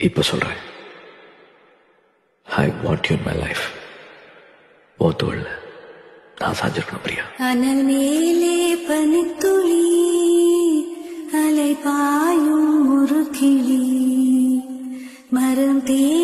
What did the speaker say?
இப்ப சொல்றேன். I want you in my life. ஓ தோல்ல நான் சாஞ்சிருக்கணும் பிரியா. அனல் மேலே பனித்துளி அலை பாயும் ஒரு கிளி மரம் தே